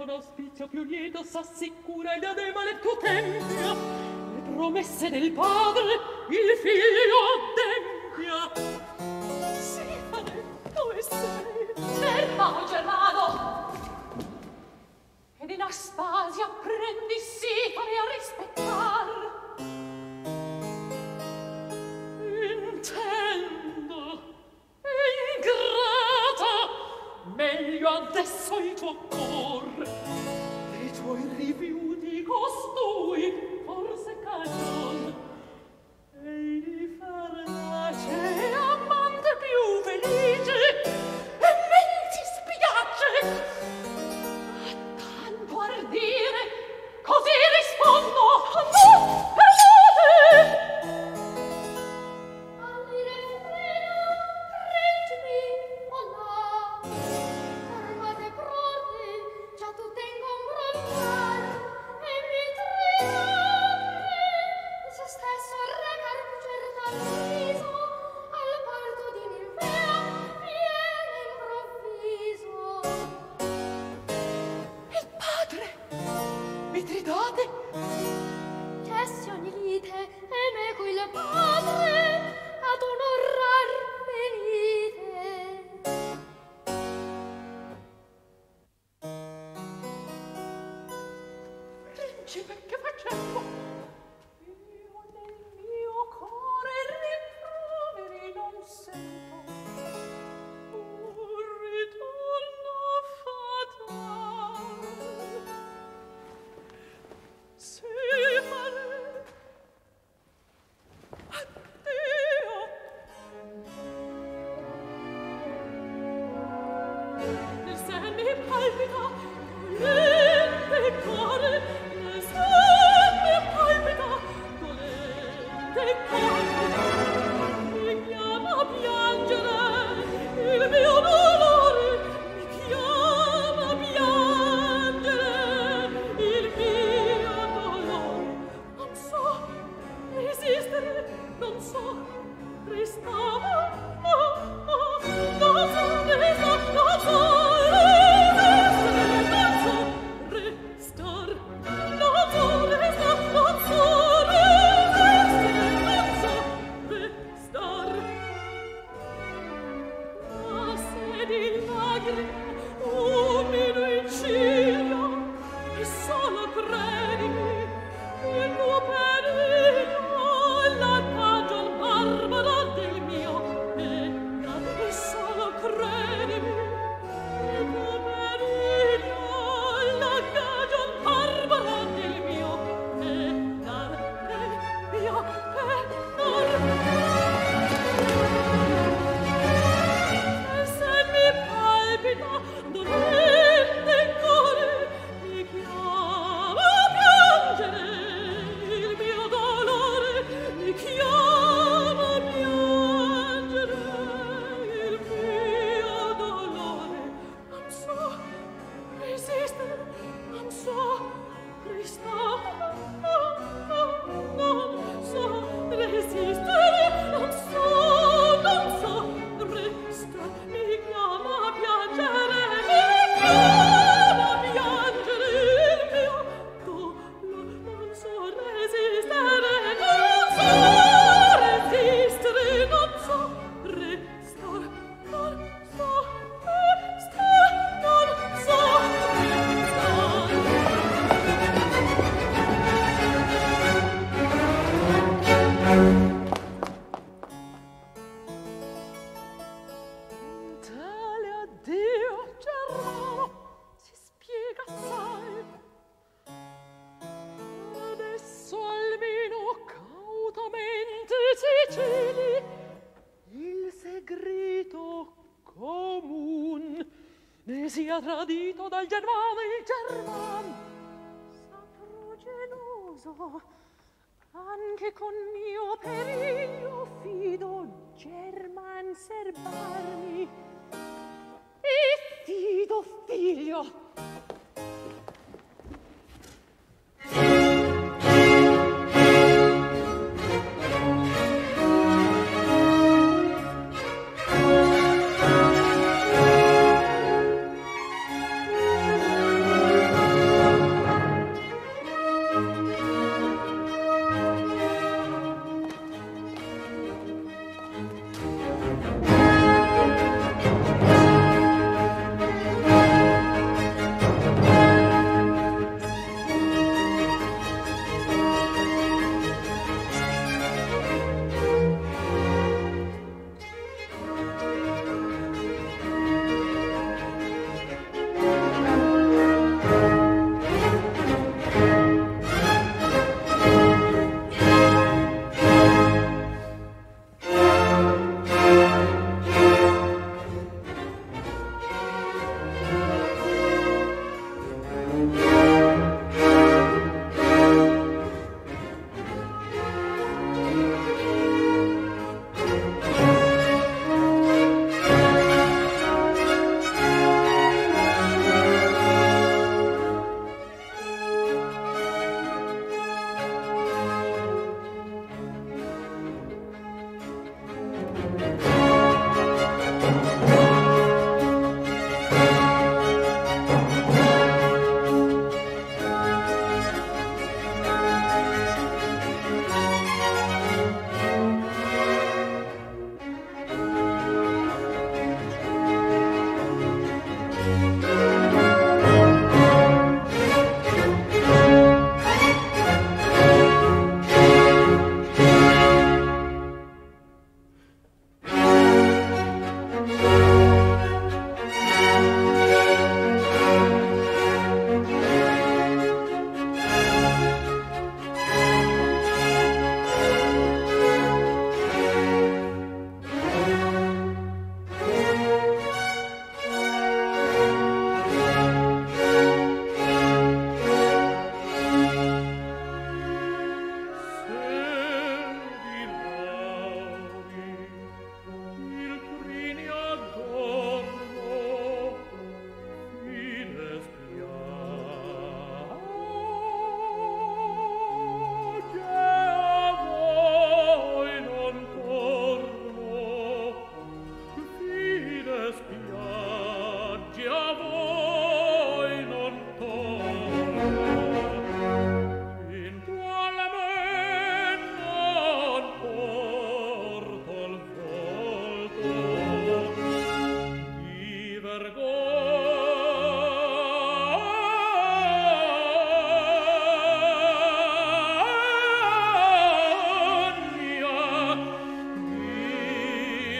non auspizio più lieto s'assicura il diadema nel tuo tempio, le promesse del padre il figlio adempia. Sì, padre, dove sei? Germano! Ed in Aspasia prendi sì fare a rispettar. Intendo, ingrata, meglio adesso il tuo cor, dei tuoi rifiuti costui forse cagion, e di far pace amante più felice, e men ti spiace. A tanto ardire, così rispondo, no, perdete! Mitridate? Ch'essi ogni lite e meco il padre ad onorar venite. Principe, che facemmo? Io nel mio cuore rimproveri non sento. Un ritorno fatale. Sì, male. Addio. Il sen mi palpita, dolente cuore, il sen mi palpita, dolente cuore, mi chiama a piangere, il mio dolore mi chiama a piangere, il mio dolore. Non so resistere, non so restare, non so restare, non so sia tradito dal Germano il German. Saprò geloso, anche con mio periglio fido German serbarmi. E fido figlio.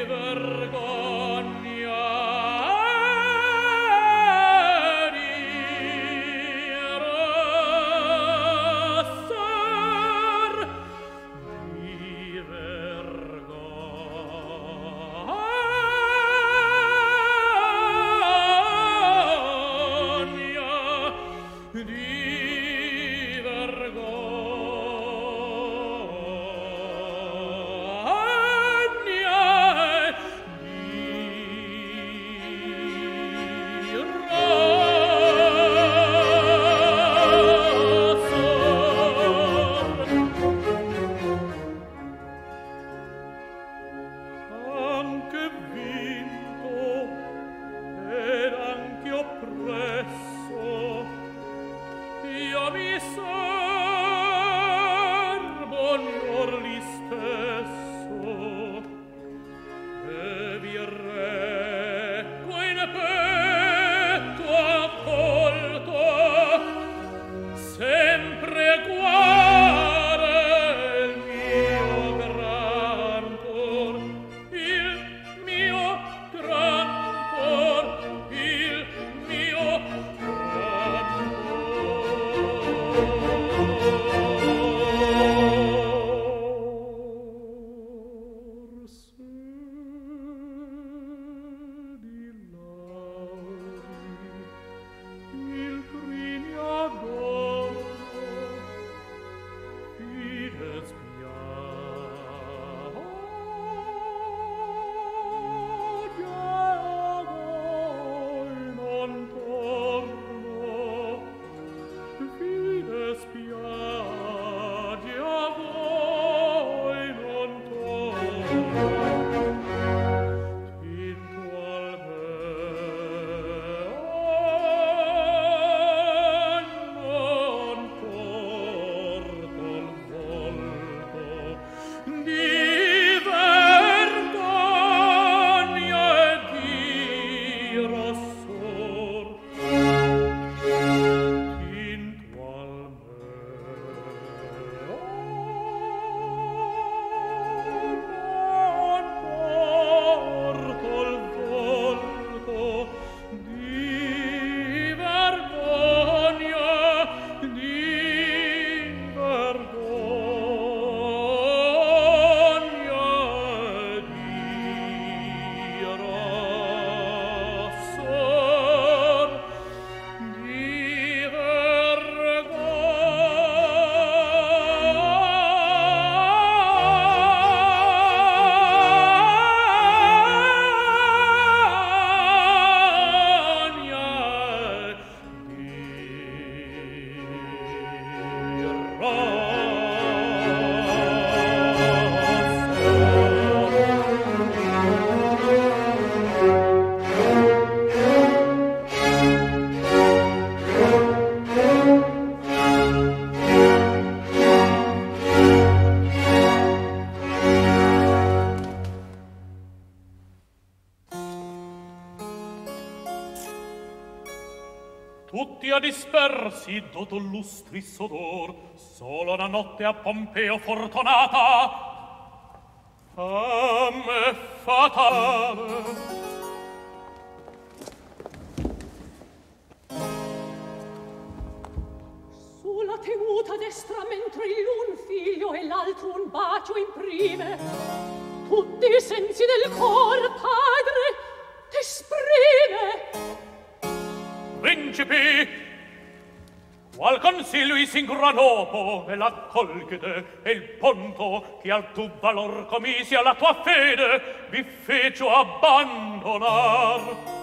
Tutti a dispersi doto lustri sodor, solo una notte a Pompeo fortunata, a me fatale. Sulla tenuta destra mentre l'un figlio e l'altro un bacio imprime, tutti i sensi del cor, padre, t'esprime. Principi, qual consiglio is in granopo e l'accolgete e il ponto che al tu valor comisi alla tua fede vi fecio abbandonar.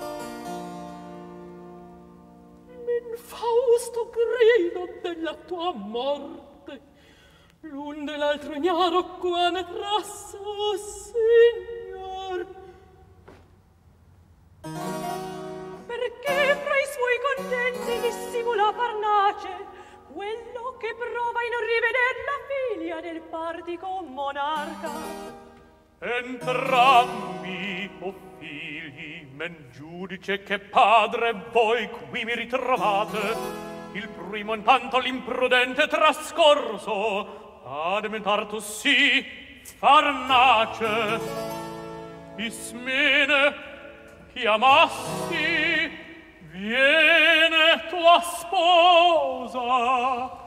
M'infausto grido della tua morte, l'un dell'altro ignaro qua ne trasse, o Signor. Perché fra i suoi contenti dissimula Parnace quello che prova in riveder la figlia del partico monarca? Entrambi, o figli, men giudice che padre voi qui mi ritrovate, il primo intanto l'imprudente trascorso ad mentar tu sì, Farnace. Ismene, chiamassi, viene tua sposa.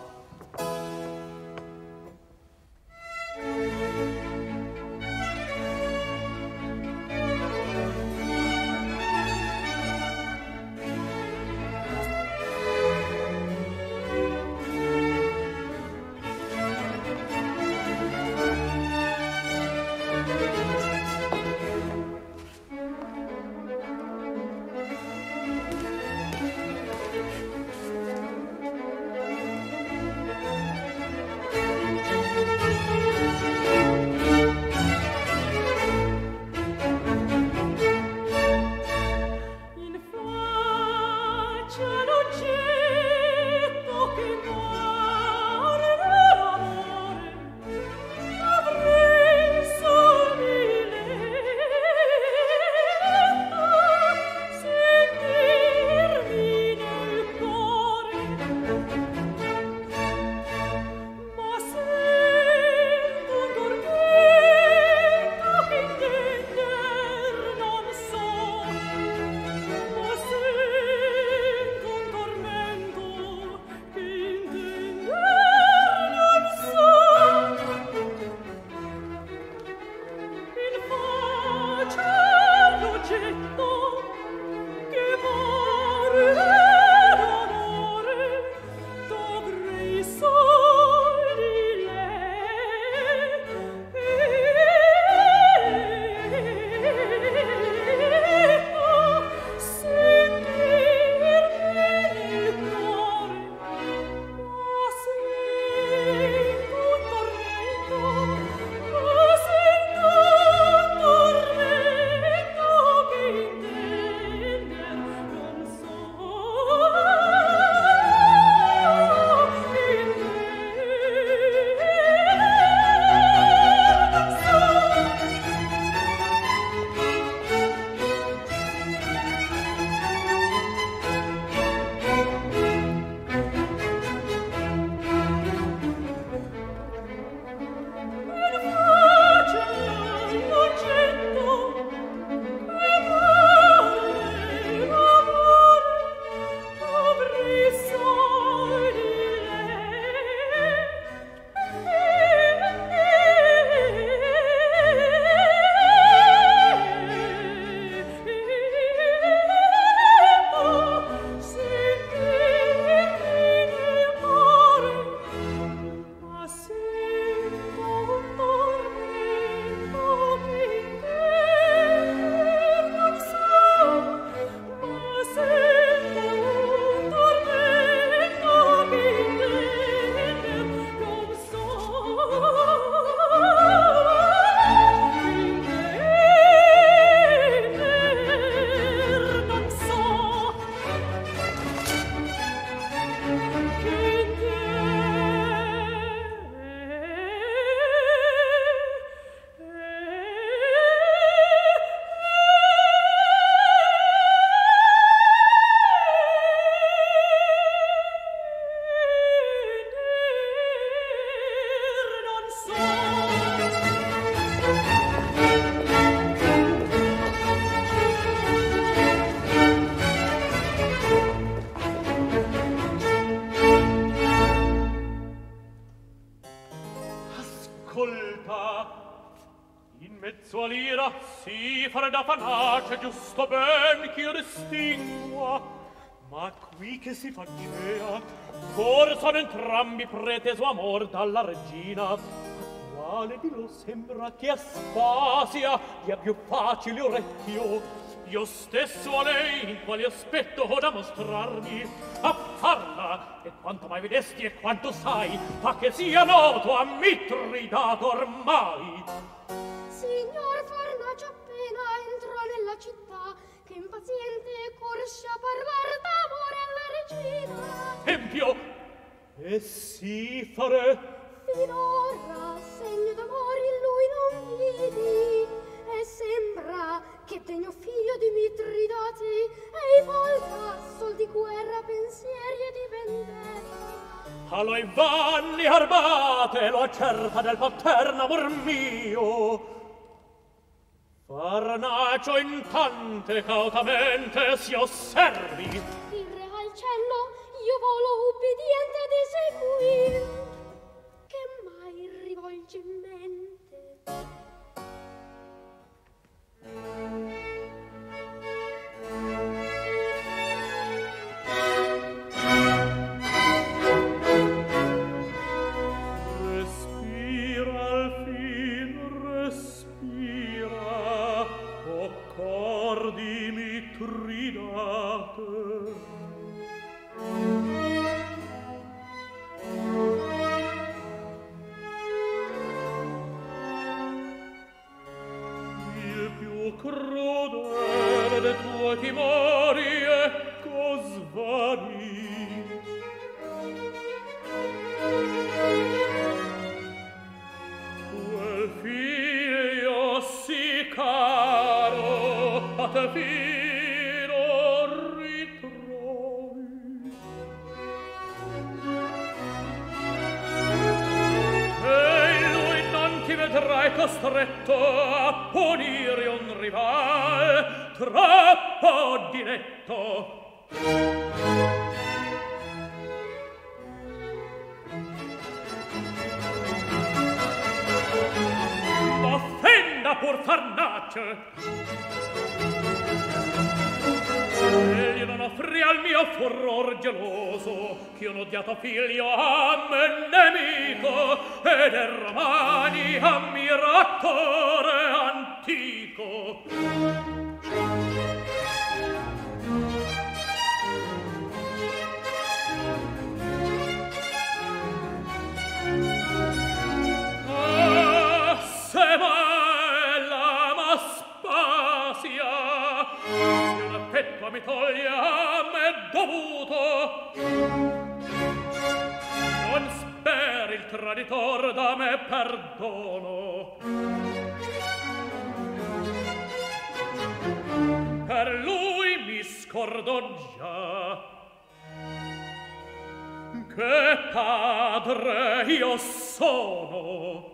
sua lira si farà da panace, giusto ben ch'io distingua. Ma qui che si facea, for sono entrambi preteso amor dalla regina, quale di lo sembra che Aspasia dia più facile orecchio. Io stesso a lei in quale aspetto ho da mostrarmi, a farla, e quanto mai vedesti e quanto sai, fa che sia noto a Mitridato ormai. Signor Farnace appena entrò nella città, che impaziente corse a parlar d'amore alla regina. Empio, e si fare? Finora segno d'amore in lui non vidi, e sembra che degno figlio di Mitridati ei volta sol di guerra, pensieri e di vendetta. Allo invanni armate lo accerta del paterno amor mio. Farnacio in tante cautamente si osservi. Il re al cielo io volo ubbidiente ad eseguir, che mai rivolge in mente. Respira al fin, respira, o cordi mitridate. Il più crudele de tuoi timori ecco svani. Quel figlio sì caro a te fino ritrovi. E in lui non ti vedrai costretto a punire un rival troppo diretto. Offenda pur Farnace, egli non offrì al mio furor geloso ch'io un odiato figlio a me nemico ed è Romani ammiratore antico. Se bella ma spasia, io l'affetto mi toglie a me dovuto. Non speri il traditor da me perdono. Per lui mi scordo già che padre io sono.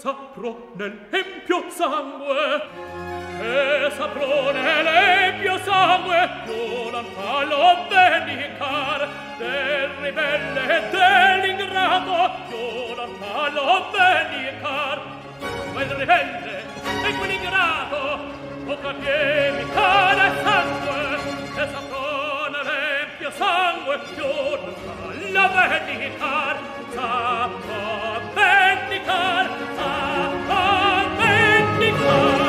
saprò nell'empio sangue, e saprò nell'empio sangue, violenta lo vendicar, del ribelle e dell'ingrato, violenta lo vendicar, quel ribelle e quell'ingrato, tocca piedi, cara sangue, e saprò nell'empio sangue, violenta lo vendicar, saprò vendicar, saprò vendicar.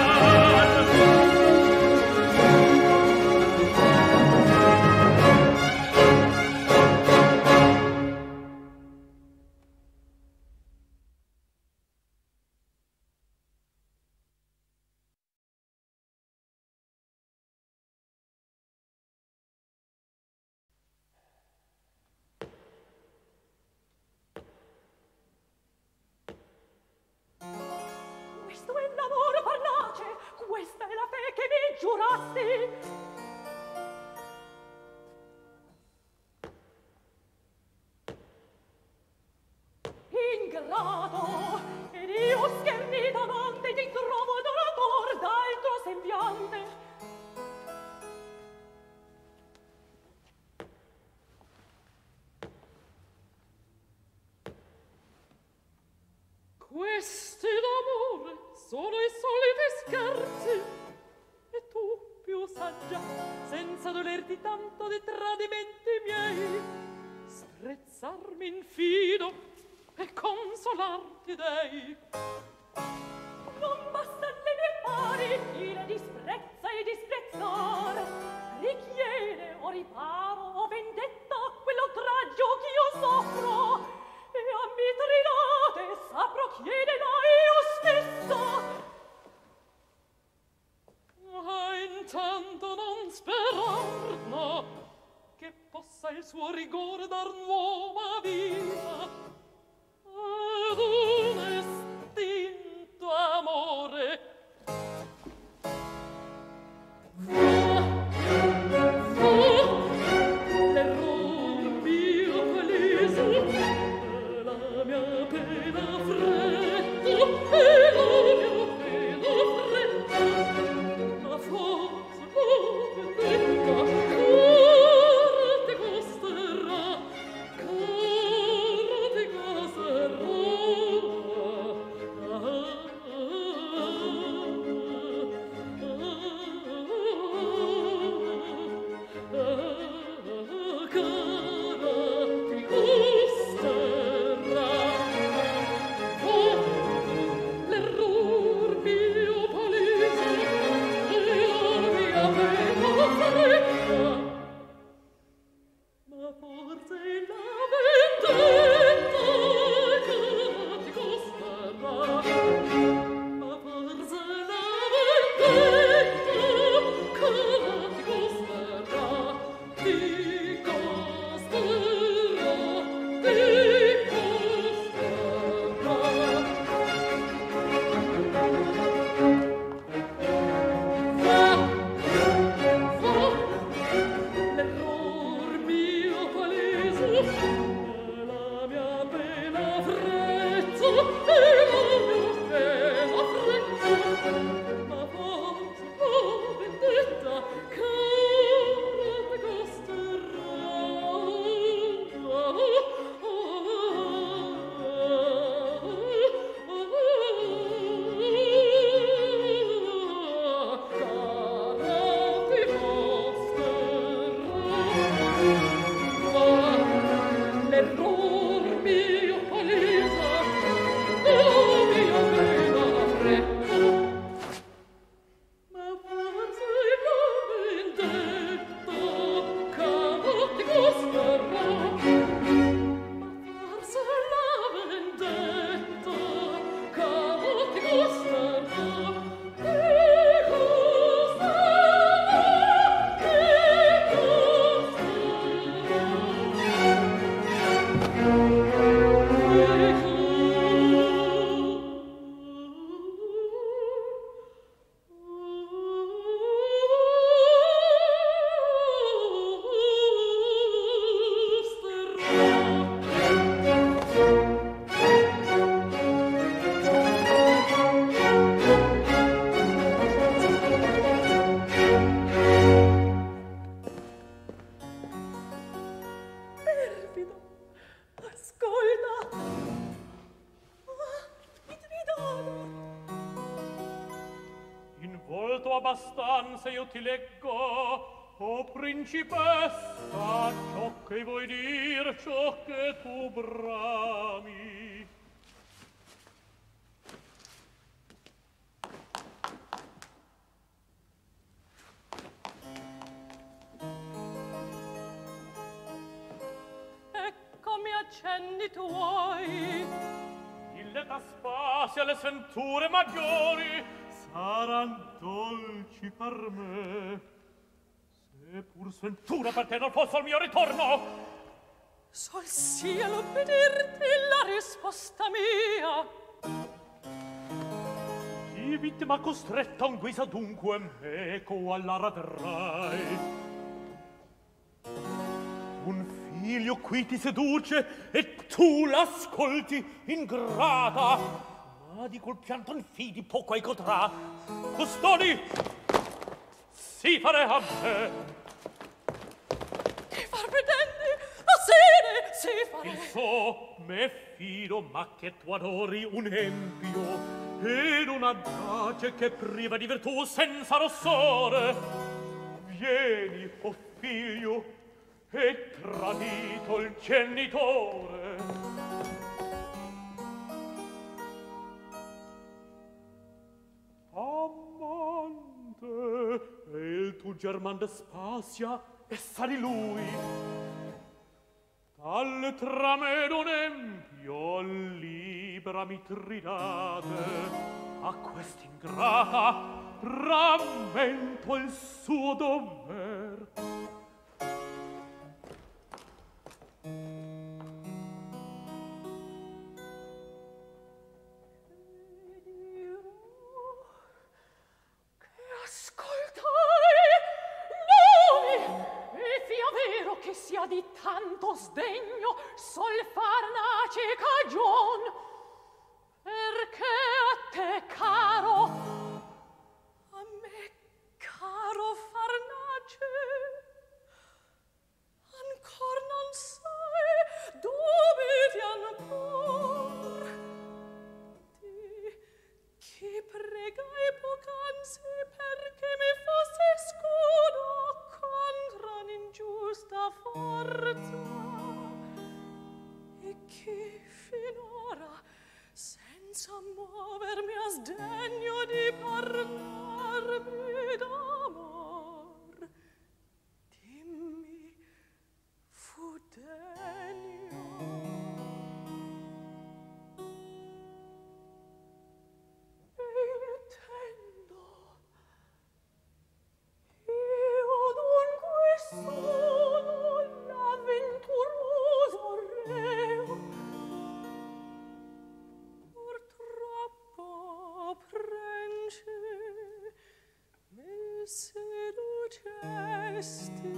Questo è l'amore parlace, questa è la fe che mi giurasti. Ingrato, ed io schernitamente ti trovo adorator d'altro sembiante. Questi d'amore sono i soliti scherzi, e tu, più saggia, senza dolerti tanto dei tradimenti miei, strizzarmi in fido e consolarti dei. Non bastan le mie pari, chi le disprezza e disprezzar, richiede o riparo o vendetta quell'oltraggio ch'io soffro, e a Mitridate saprò chiedere io stessa. Ma intanto non sperar, no, che possa il suo rigore dar nuova vita ad un estinto amore. Le rompi a palese la mia pena fredda, e la mia pena fredda, ma forse la vendetta cara te costerà, cara te pronto abbastanza io ti leggo, o principessa, ciò che vuoi dir, ciò che tu brami. Eccomi accendi tuoi. Illeta spazia le sventure maggiori saran dolci per me. Se pur sventura per te non fosse al mio ritorno, Sol sia l'obbedirti la risposta mia. chi vittima costretta un guisa dunque meco alla radrai. Un figlio qui ti seduce e tu l'ascolti ingrata, ma di quel pianto infidi poco ai godrà. Custodi, si fare a me. Che far pretendi? A sere si fare. Il so me fido, ma che tu adori un empio ed una dace che priva di virtù senza rossore. Vieni, o figlio, e tradito il genitore. Amante, e il tuo German despasia, essa di lui. Dalle trame d'un empio libera Mitridate, a quest'ingrata rammento il suo dover. Che sia di tanto sdegno sol farnace cagion, perché a te caro, a me caro farnace, ancor non sai, dubiti ancor di chi pregai poc'anzi perché mi fosse scudo contra un'ingiusta forza, e chi finora senza muovermi a sdegno di parlarmi d'amor dimmi fu degno. Sono l'avventuroso reo, purtroppo prenci mi seducesti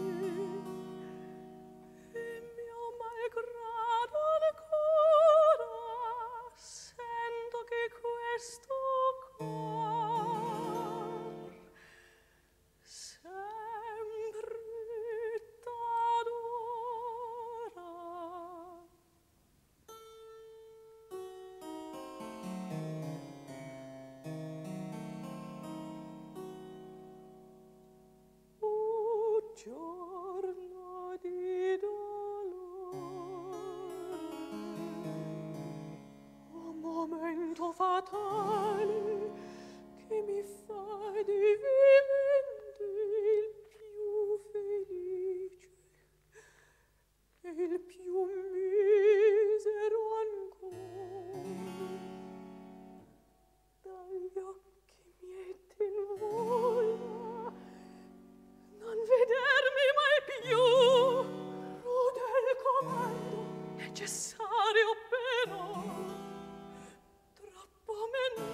e mio malgrado ancora sento che questo cor sempre t'adora. Giorno di dolore, un momento fatale che mi fa divivente il più felice e il più misero ancora. Dagli occhi miei t'invola non vedermi mai più, crudel comando necessario però troppo men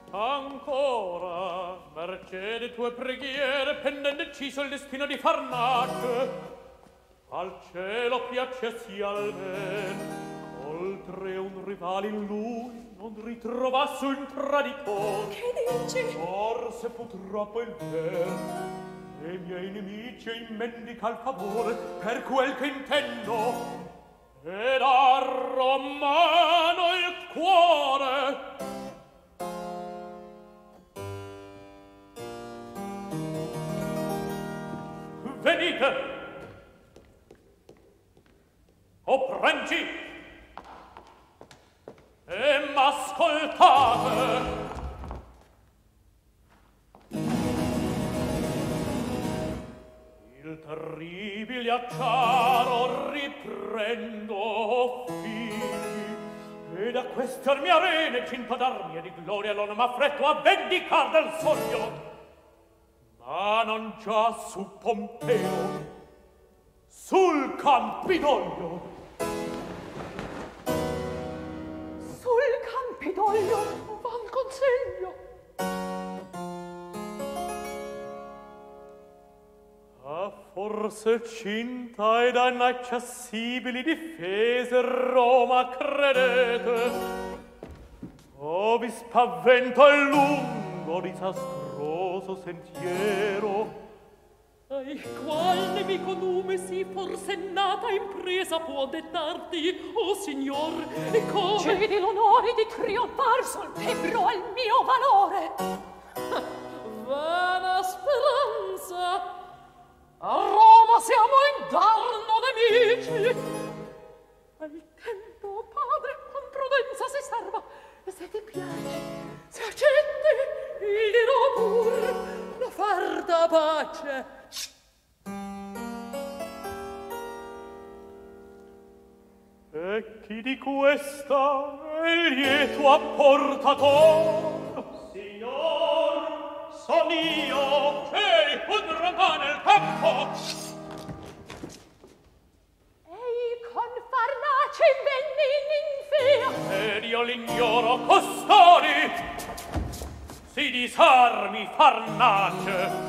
Ancora, mercé de tue preghiere, pendendo deciso il destino di Farnace, al cielo piacessi almen, oltre un rivale in lui non ritrovasse un traditore. Che dici? Forse purtroppo il ver, e miei nemici in mendica il favore, per quel che intendo, ed a Romano il cuore. Venite, o prangi, e m'ascoltate. Il terribile acciaro riprendo, figli, e da queste armi arene cinto d'armi e di gloria l'onore m'affretto a vendicar del sogno. Ma non già su Pompeo, sul Campidoglio. Sul Campidoglio van consiglio. Ah, forse cinta ed a inaccessibili difese Roma credete, o vi spaventa il lungo disastroso sentiero. Ai qual nemico nume si forsennata impresa può dettarti, o signor, e come? Cedi l'onore di trionfar sul Tebro al mio valore. Vana speranza! A Roma siamo indarno nemici. Al tempo, padre, con prudenza si serva, e se ti piace, se accetti, il dirò pur la far da pace. E chi di questa è lieto apportator? Signor, son io, ehi, un rampà nel campo! Ei con Farnace venni in ninfea. Ed io l'ignoro custodi, si disarmi Farnace.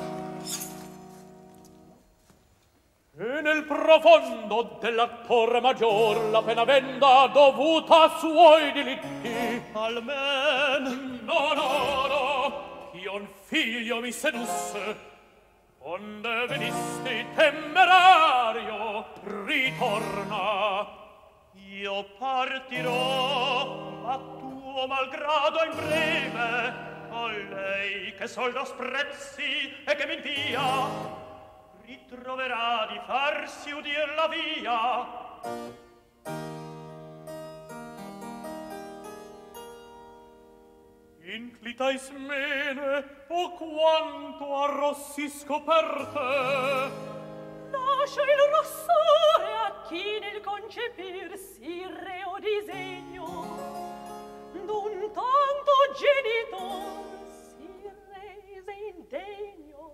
E nel profondo della torre maggior la pena venda dovuta a suoi delitti. Almen, no, io un figlio mi sedusse, onde venisti temerario, ritorna. Io partirò a tuo malgrado in breve, a lei che soldo sprezzi e che mi invia, ritroverà di farsi udir la via. Inclita Ismene, o quanto arrossisco per te. Lascia il rossore a chi nel concepir si reo disegno d'un tanto genitor si rese indegno.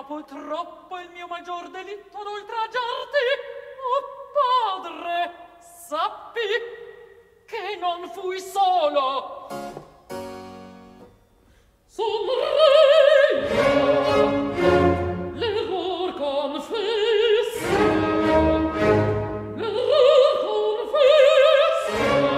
ma poi troppo il mio maggior delitto ad oltraggiarti. Oh padre, sappi che non fui solo. Son re, l'error confesso, l'error confesso,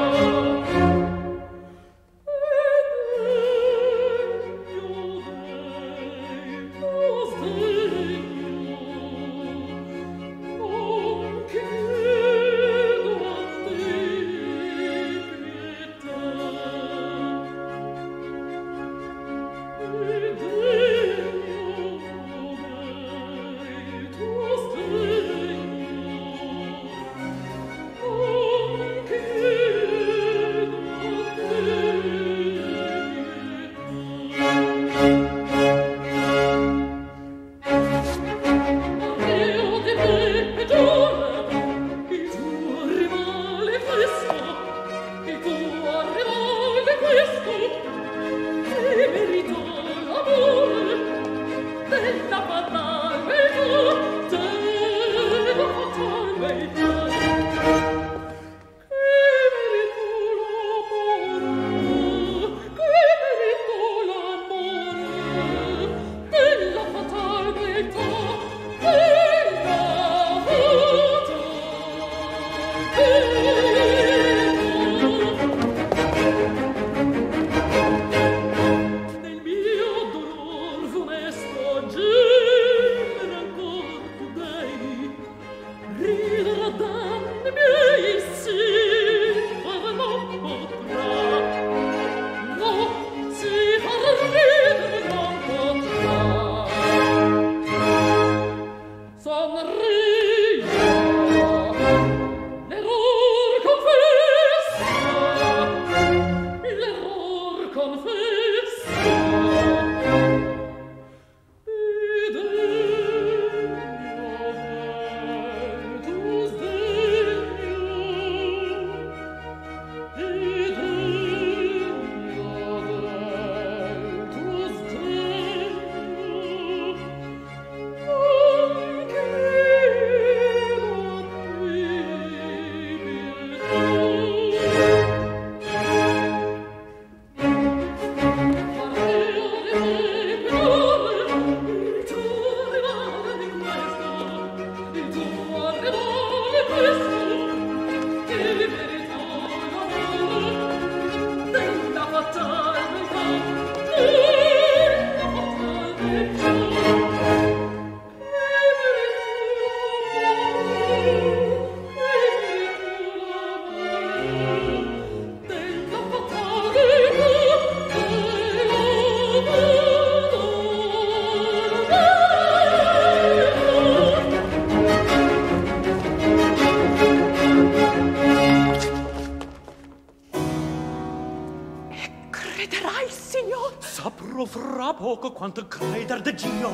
poco quanto creder de Gio,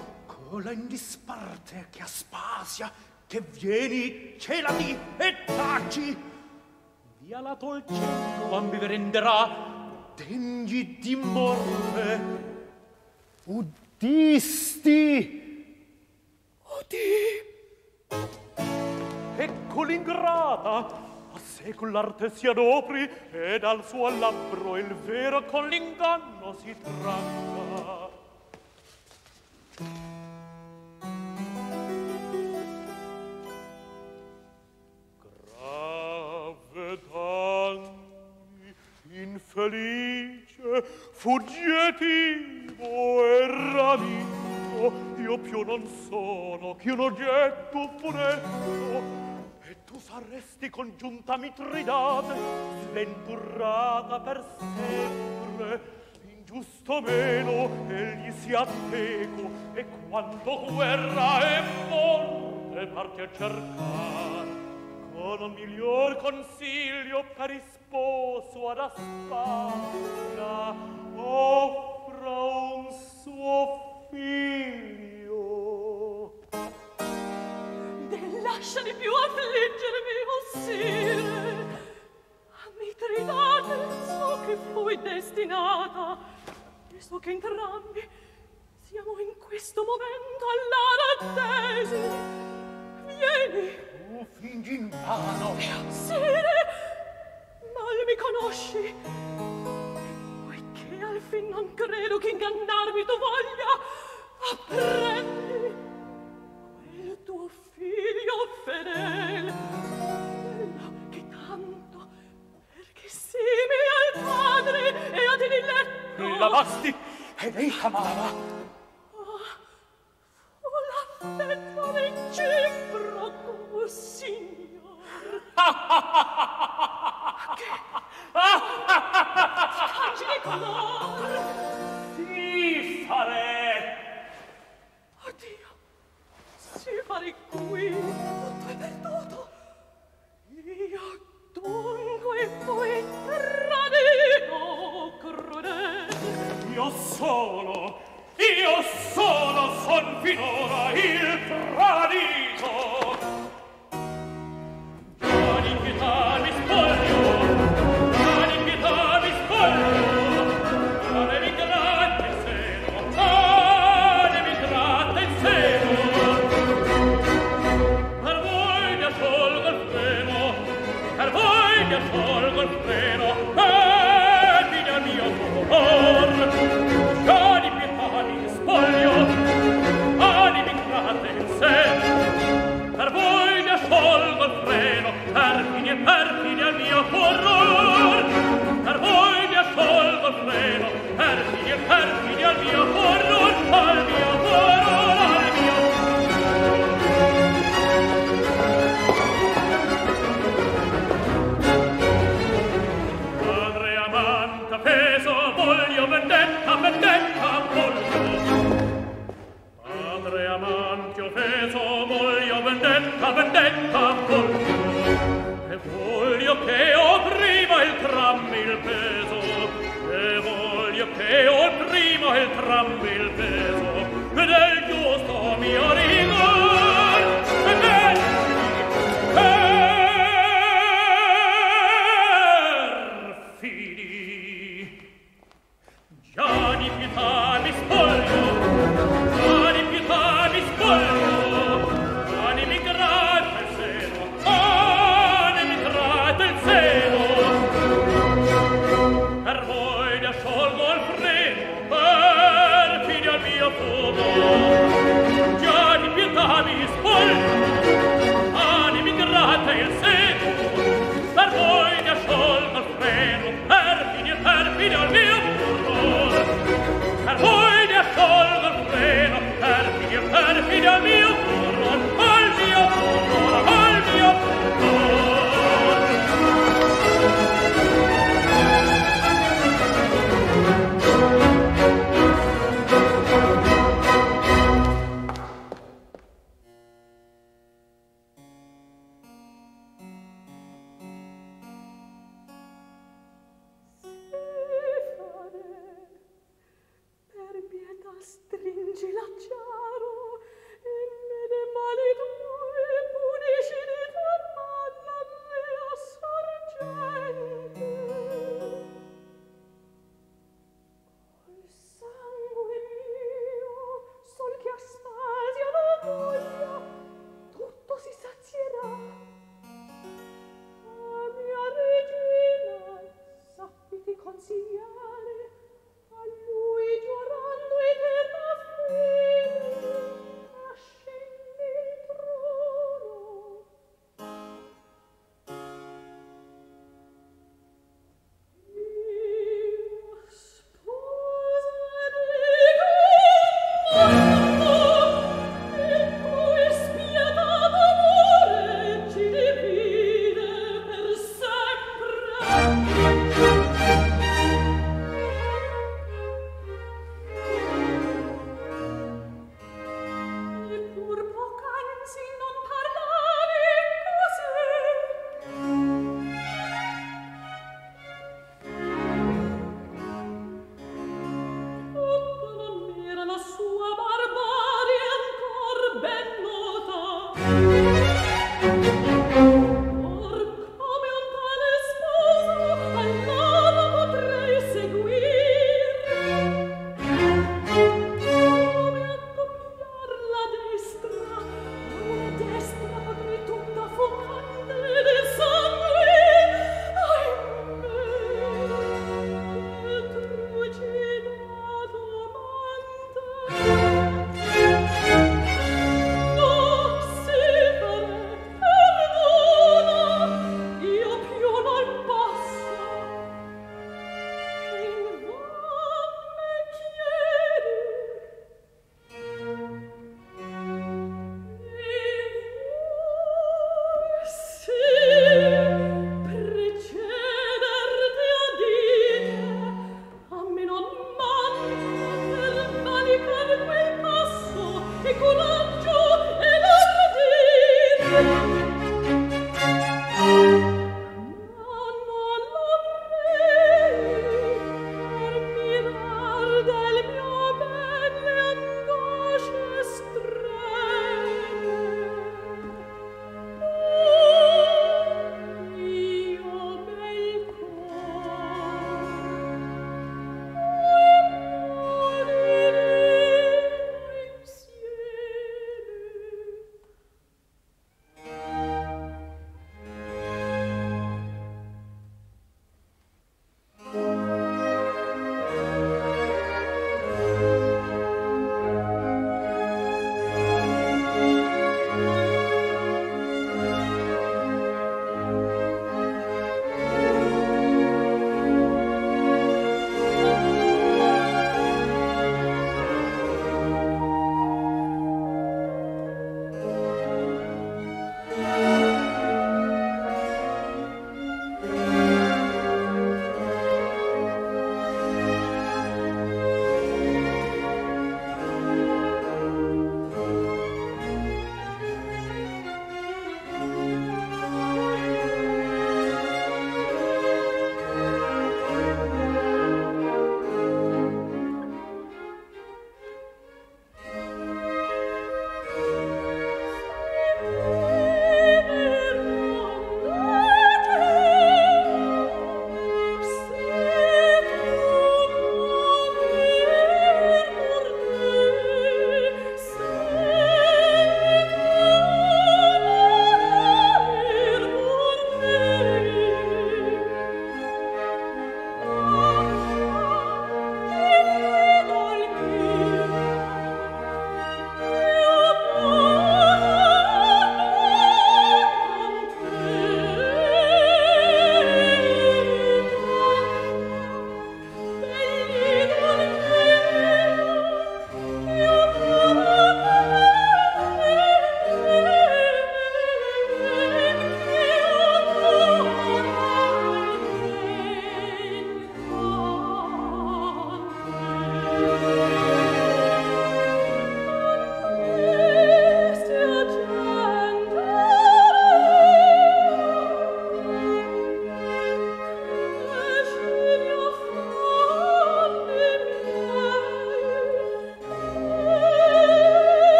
cola in disparte che Aspasia, che vieni, celati e taci, via la dolcetto ambi renderà, degni di morte. Udisti? Udì? Ecco l'ingrata, a secol l'arte si adopri, ed al suo labbro il vero con l'inganno si tratta. Grave danni, infelice, fuggitivo e ranito, io più non sono che un oggetto funesto, e tu saresti congiunta Mitridate, sventurata per sempre. Ingiusto meno egli si atteco, e quando guerra e morte parti a cercar, con un miglior consiglio per isposo ad Aspasia offra un suo figlio. Lasciami più affliggermi, o sire. A Mitridate so che fui destinata, e so che entrambi Siamo in questo momento all'attesi. Vieni. Tu fingi invano. Sire, mal mi conosci. Poiché al fin non credo che ingannarmi tu voglia, apprendi quel tuo figlio fedele, quello che tanto, perché simile al padre e ad diletto La basti ed ei t'amava. fu l'affetto reciproco, signor. Che di color Sì, farei. oddio, si fare qui tutto è perduto. Io dunque fui tradito, crudele. Io solo son finora il tradito. Già di pietà mi spoglio, già di pietà mi spoglio, già mi gratta il seno, già mi gratta il seno. Per voi mi asciolgo il freno, per voi mi asciolgo il freno, e fine al mio cuor. Già di pietà mi spoglio, animi gratte in sé, per voi mi asciolgo il freno, perfidi al mio horror. Per voi mi asciolgo il freno, perfidi al mio horror, al mio horror, al mio. Padre amante appeso, voglio vendetta, vendetta, voglio. Padre amante offeso, voglio vendetta, vendetta, voglio. E voglio che opprima il trammi il peso, e voglio che opprima il trammi il peso,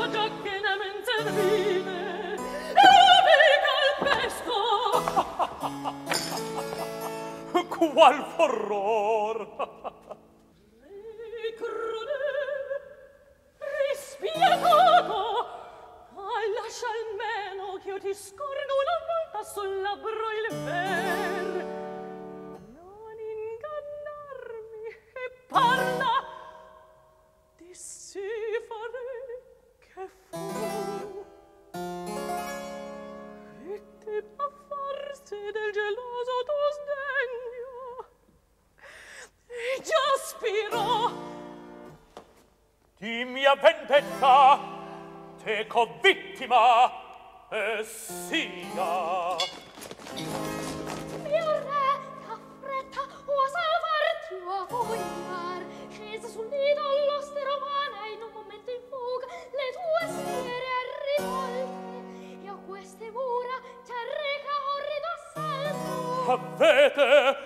già che ne men servite e vi calpesco. Qual furor! Crudele, rispietato, lascia almeno che io ti scorgo una volta sul labbro il ver. Non ingannarmi e parla di sì fare che fu. E te a farsi del geloso tuo sdegno e già spirò. Di mia vendetta teco vittima e sia. Mio re, t'affretta o a salvarti o a vogliar, scesa sul nido l'oste romana in un momento in fuga le tue sfere rivolte e a queste mura t'arreca orrido assalto. Avete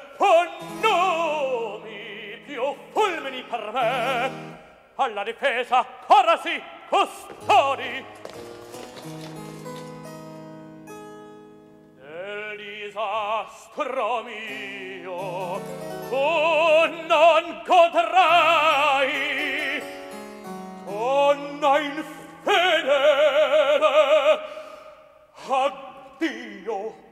nomi più fulmini per me. Alla difesa corrasi, custodi. Del disastro mio tu non godrai, donna infedele. Addio.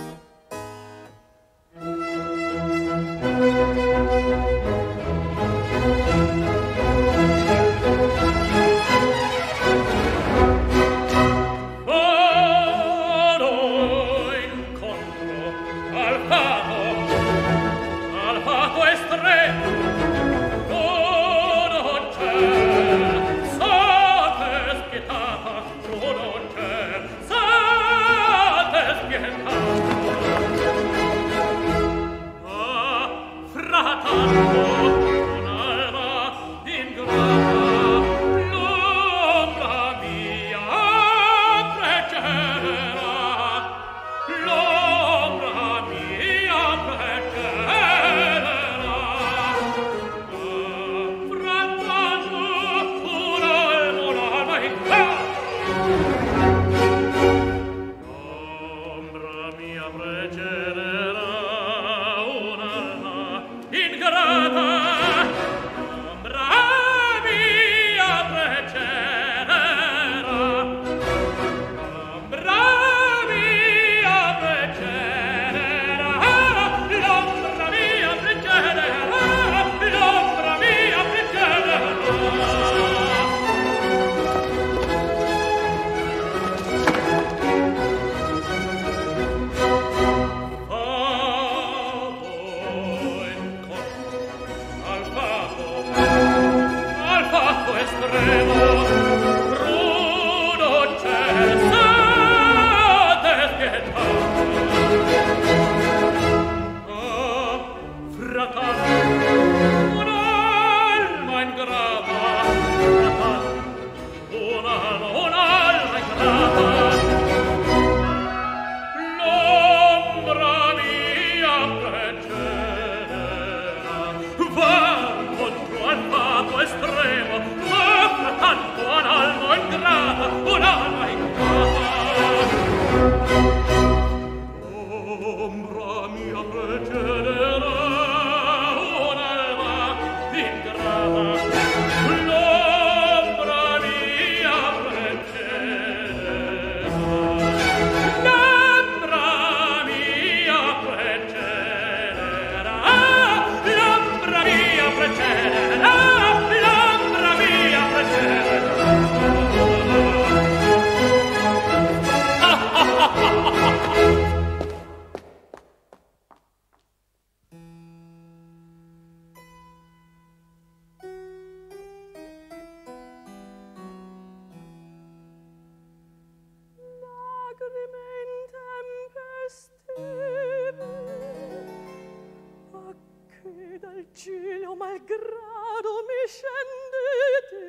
cielo malgrado mi scendete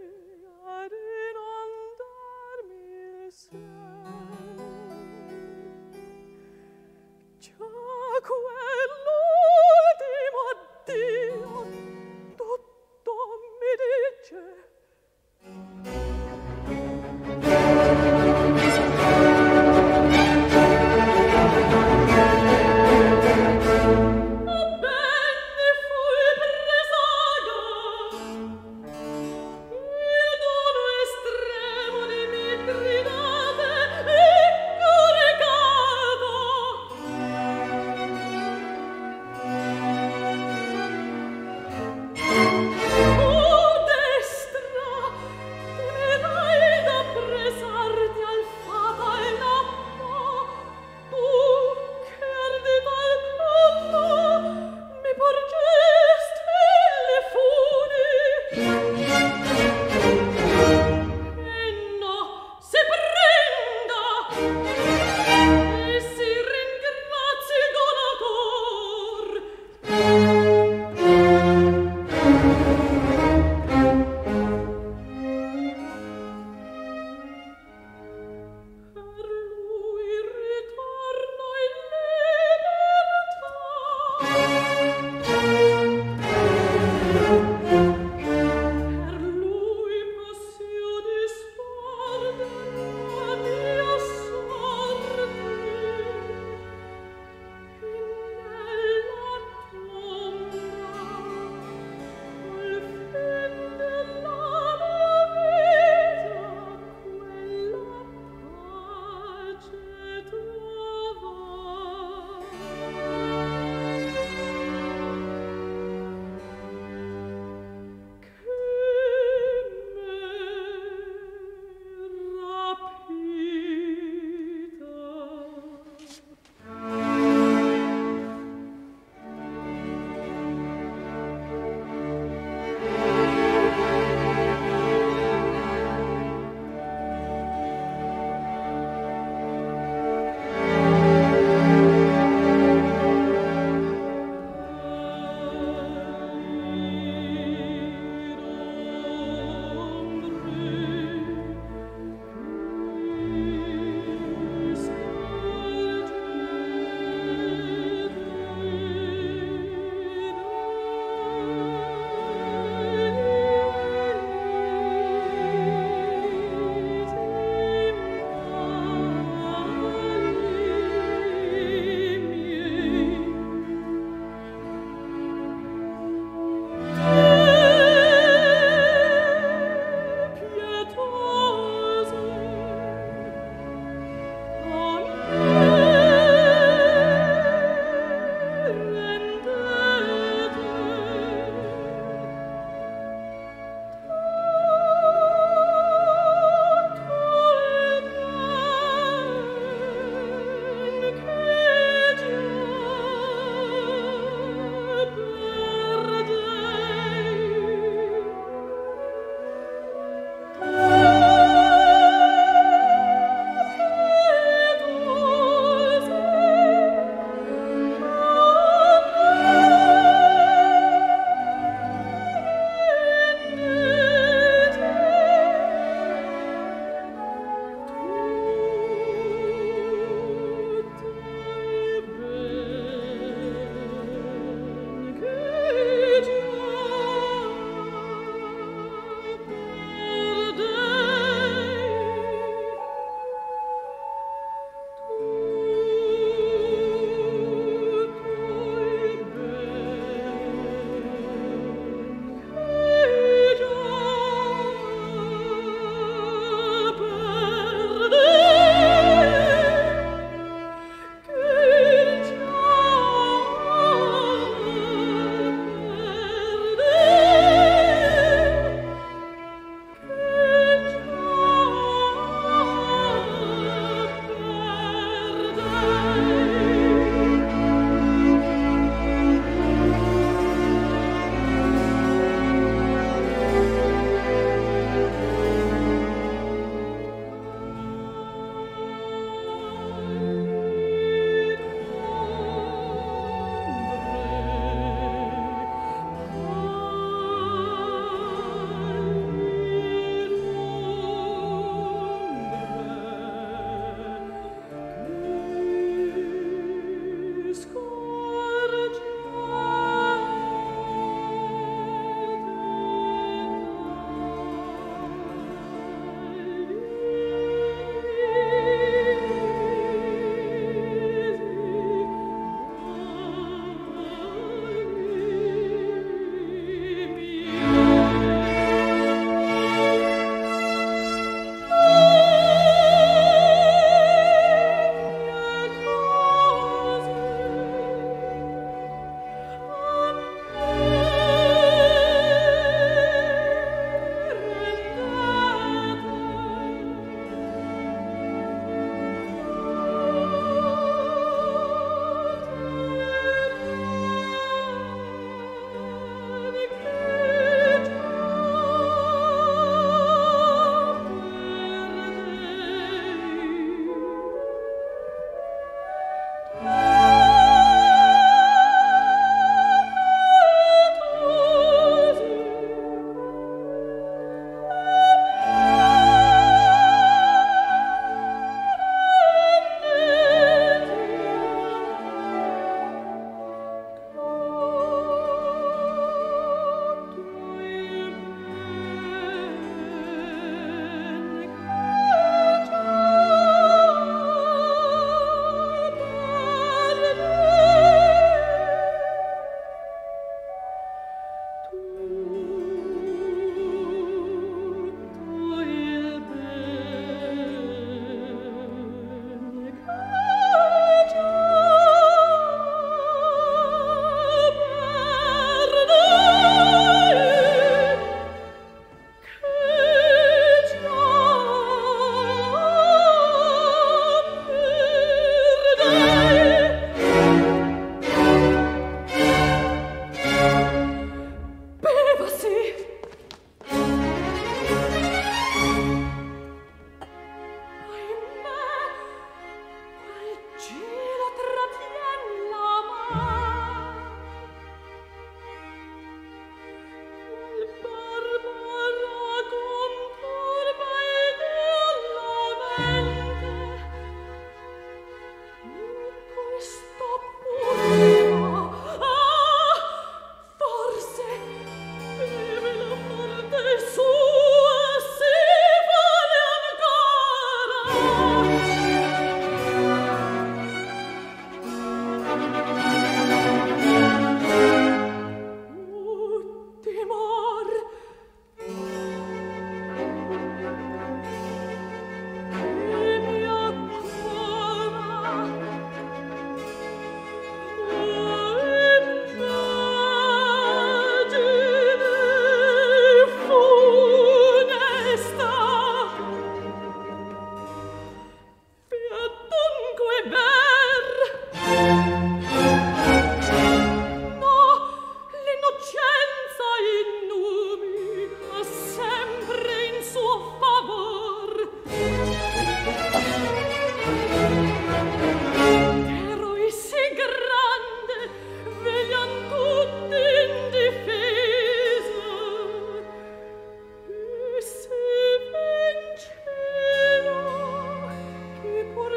ad inondarmi il sen. Già quell'ultimo addio tutto mi dice.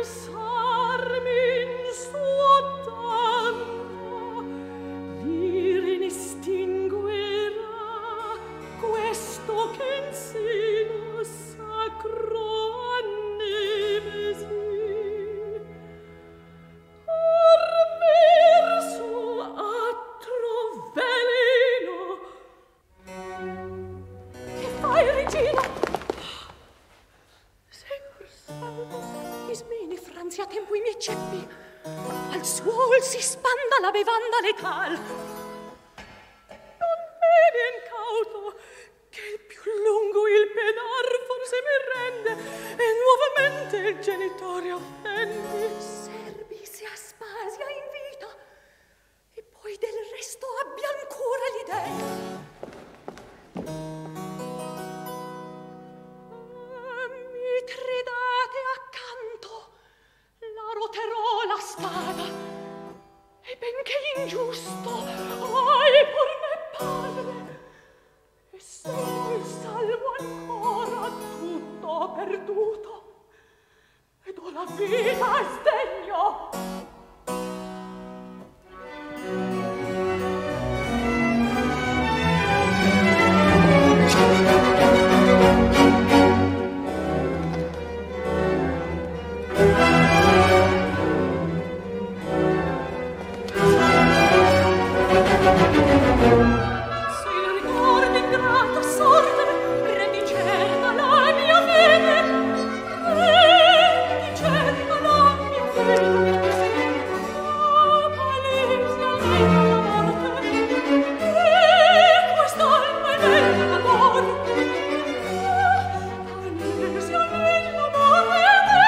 pensarmi in suo tanto, dire ne stinguerà questo che in seno sacro annevesi. Or verso altro veleno. Che fai, regina? Sei pur salvo, ismeni franzi a tempo i miei ceppi. Al suol si spanda la bevanda letal. Non bene incauto, che il più lungo il pedar forse mi rende e nuovamente il genitore offende. Serbi si Aspasia invita e poi del resto abbia ancora l'idea. Mitridate accanto, la roterò la spada e benché ingiusto ai pur me padre e se poi salvo ancora tutto perduto ed ho la vita a sdegno. Se il ricordo ingrata sorte rendi certa la mia fede, rendi certa la mia fede. Palese almeno la morte e quest'alma è bella d'amor. Palese almeno la morte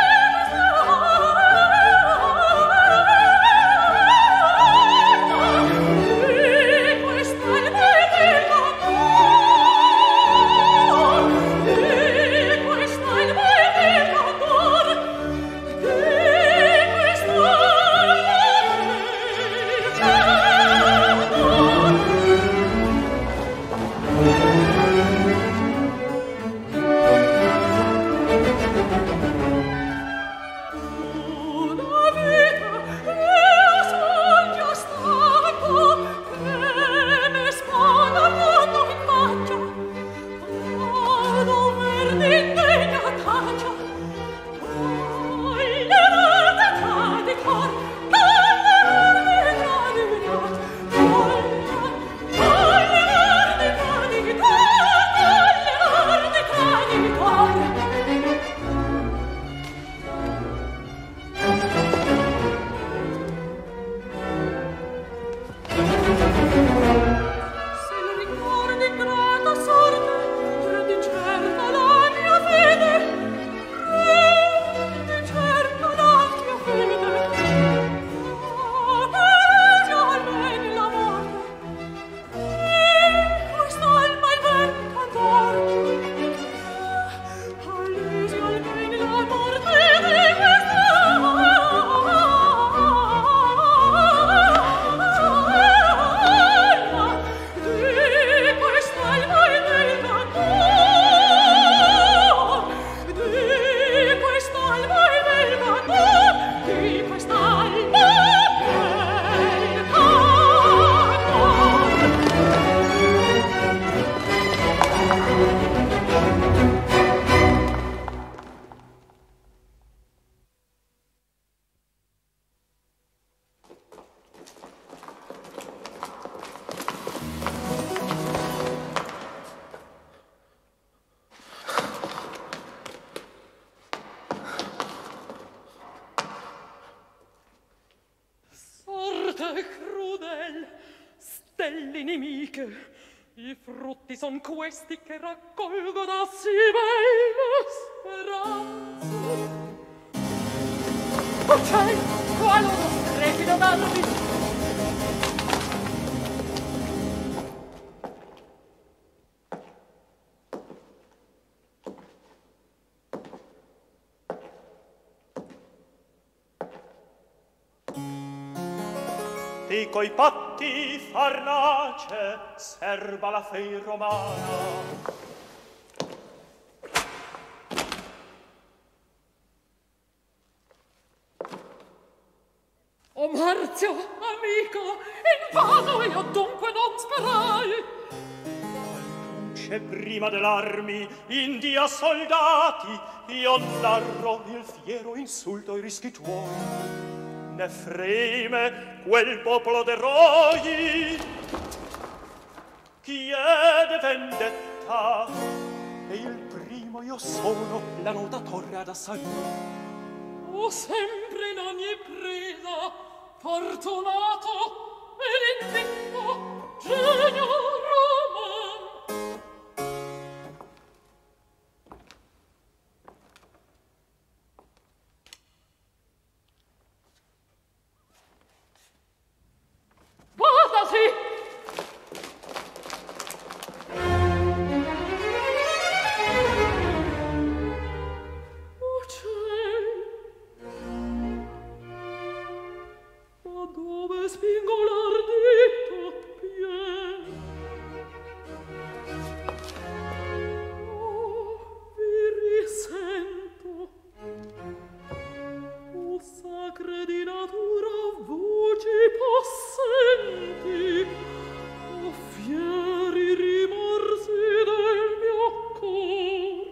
stelle nemiche, i frutti son questi che raccolgo da sì belle speranze. Oh ciel, qual uno strepido darvi! Di coi patti farnace serba la fei romana. Oh, Marzio, amico, in vano io dunque non sperai. C'è prima dell'armi, india soldati, io narro il fiero insulto ai rischi tuoi. Ne freme quel popolo d'eroi, chiede vendetta, e il primo io sono la nota torre ad assalire. Oh, sempre in ogni presa, fortunato ed invicto, genio roman. Vadasi! Dove spingo l'ardito piede? Oh, vi risento. O sacre di natura voci possenti, o fieri rimorsi del mio cor.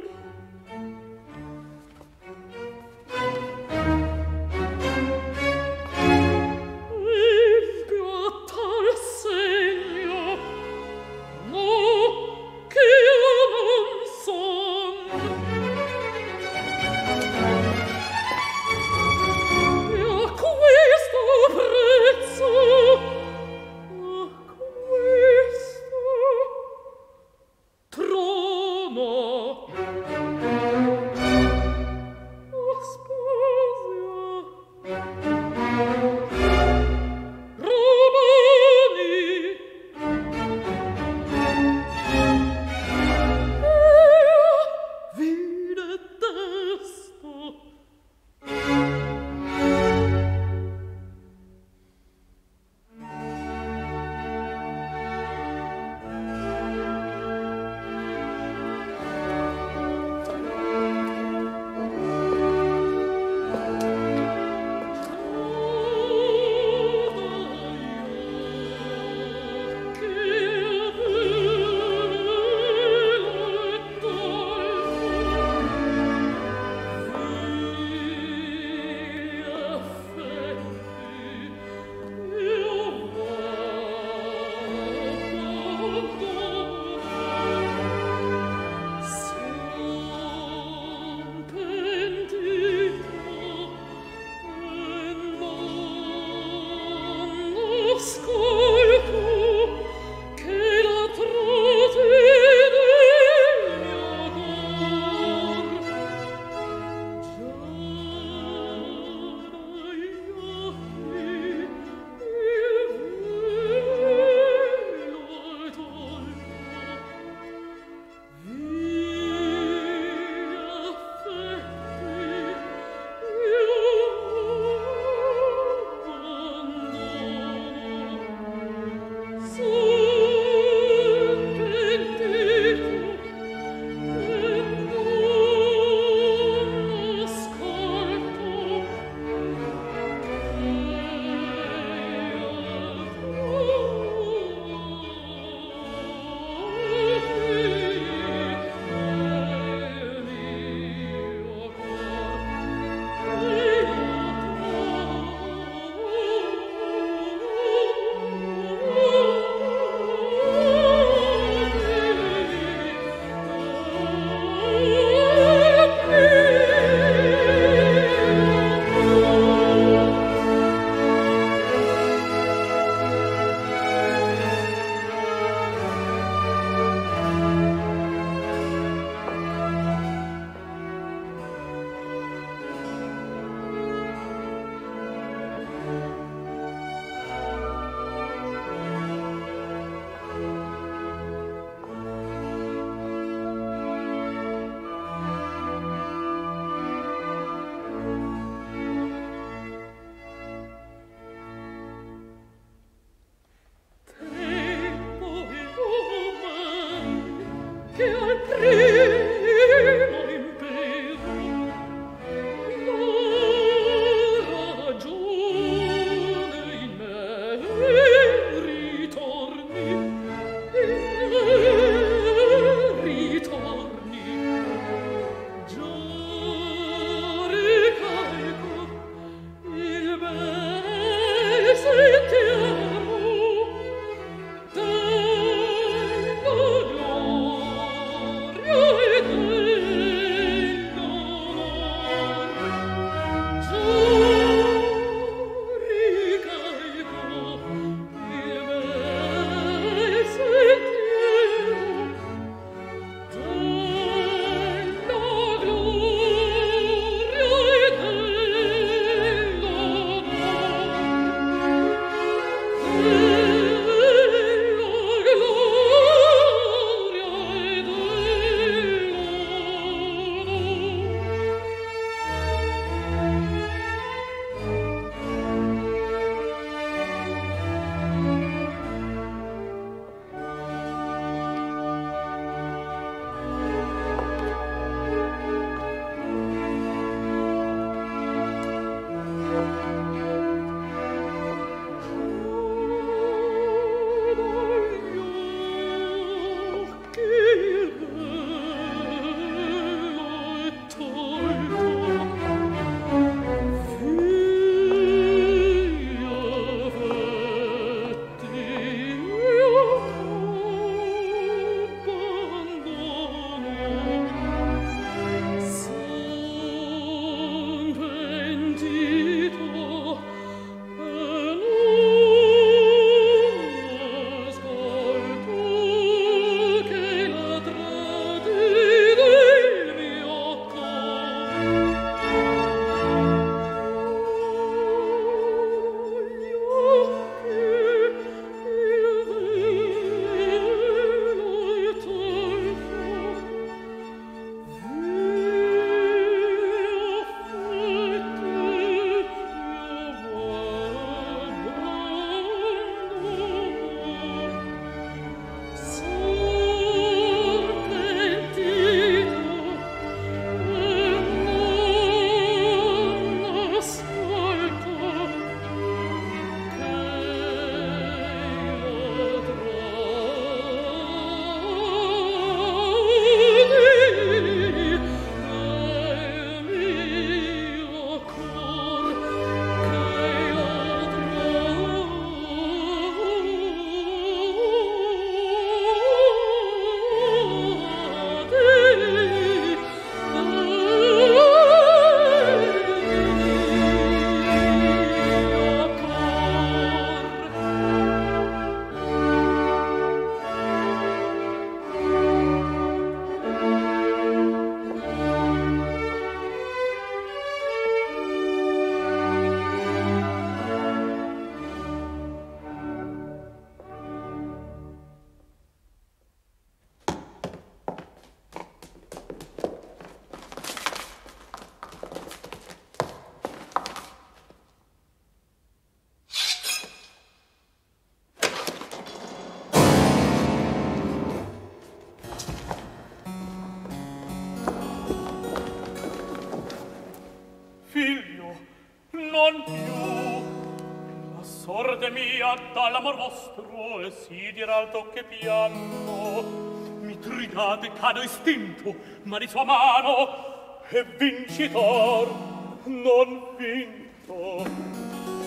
non più. La sorte mia dall'amor vostro e si dirà alto che pianno. Mitridate cado istinto, ma di sua mano e vincitor non vinto.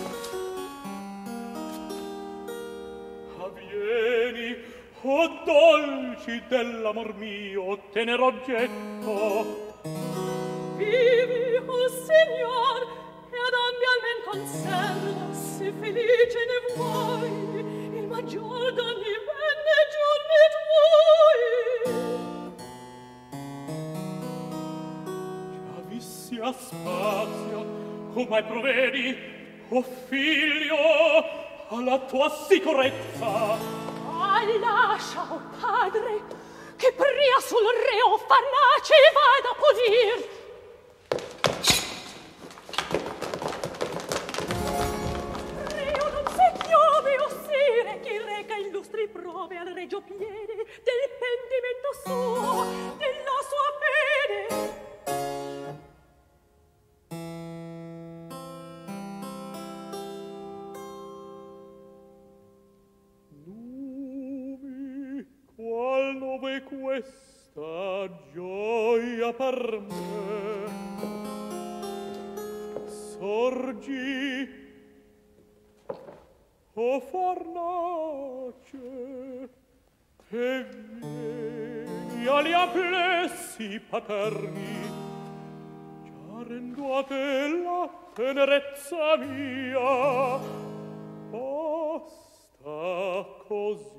Avvieni, o dolci dell'amor mio, tenero oggetto. Vivi, o Signor, e ad ambi almen conserva, se felice ne vuoi, il maggior d'ogni bene giorni tuoi. Già vissi a spazio, o mai provvedi, o figlio, alla tua sicurezza. Ah, lascia, o padre, che pria sul reo farnace vada a polir. Reo non se chiove, o sire, chi reca illustri prove al regio piede del pentimento suo, della sua fede. Qual nove questa gioia per me? Sorgi, o fornace, e vieni agli amplessi paterni, già rendo a te la tenerezza mia, basta così.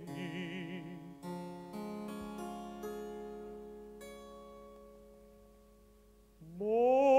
More